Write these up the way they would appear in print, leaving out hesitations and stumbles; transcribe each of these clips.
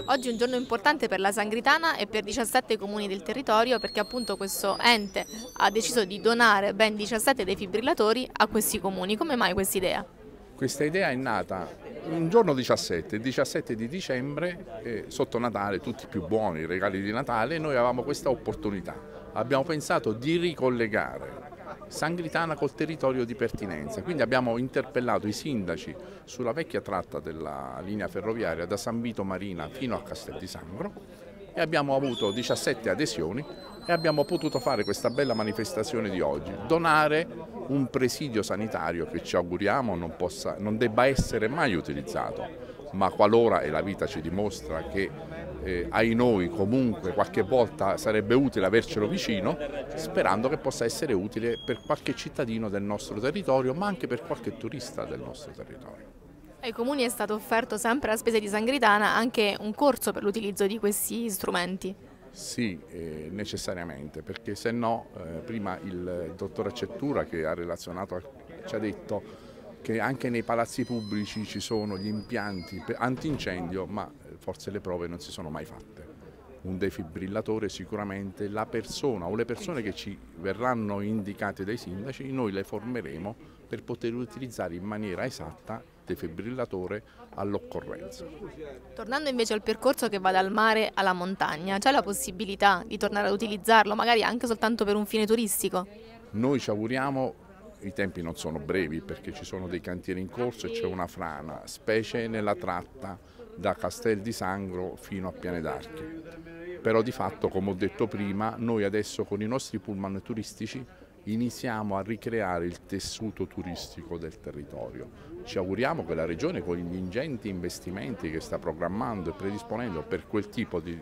Oggi è un giorno importante per la Sangritana e per 17 comuni del territorio perché appunto questo ente ha deciso di donare ben 17 defibrillatori a questi comuni. Come mai questa idea? Questa idea è nata un giorno 17, il 17 di dicembre, sotto Natale, tutti più buoni, i regali di Natale, noi avevamo questa opportunità. Abbiamo pensato di ricollegare Sangritana col territorio di pertinenza, quindi abbiamo interpellato i sindaci sulla vecchia tratta della linea ferroviaria da San Vito Marina fino a Castel di Sangro e abbiamo avuto 17 adesioni e abbiamo potuto fare questa bella manifestazione di oggi, donare un presidio sanitario che ci auguriamo non debba essere mai utilizzato, ma qualora, e la vita ci dimostra che ai noi comunque qualche volta sarebbe utile avercelo vicino, sperando che possa essere utile per qualche cittadino del nostro territorio, ma anche per qualche turista del nostro territorio. Ai comuni è stato offerto sempre a spese di Sangritana anche un corso per l'utilizzo di questi strumenti. Sì, necessariamente, perché se no, prima il dottor Accettura che ha relazionato ci ha detto che anche nei palazzi pubblici ci sono gli impianti antincendio, ma forse le prove non si sono mai fatte. Un defibrillatore sicuramente la persona o le persone che ci verranno indicate dai sindaci, noi le formeremo per poter utilizzare in maniera esatta il defibrillatore all'occorrenza. Tornando invece al percorso che va dal mare alla montagna, c'è la possibilità di tornare ad utilizzarlo, magari anche soltanto per un fine turistico? Noi ci auguriamo, i tempi non sono brevi perché ci sono dei cantieri in corso e c'è una frana, specie nella tratta da Castel di Sangro fino a Piane d'Archi. Però di fatto, come ho detto prima, noi adesso con i nostri pullman turistici iniziamo a ricreare il tessuto turistico del territorio. Ci auguriamo che la Regione, con gli ingenti investimenti che sta programmando e predisponendo per quel tipo di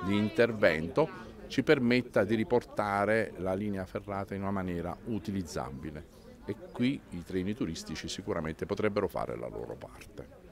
intervento, ci permetta di riportare la linea ferrata in una maniera utilizzabile. E qui i treni turistici sicuramente potrebbero fare la loro parte.